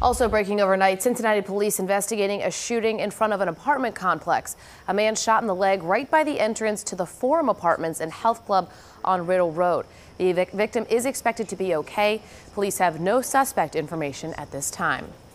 Also breaking overnight, Cincinnati police investigating a shooting in front of an apartment complex. A man shot in the leg right by the entrance to the Forum Apartments and Health Club on Riddle Road. The victim is expected to be okay. Police have no suspect information at this time.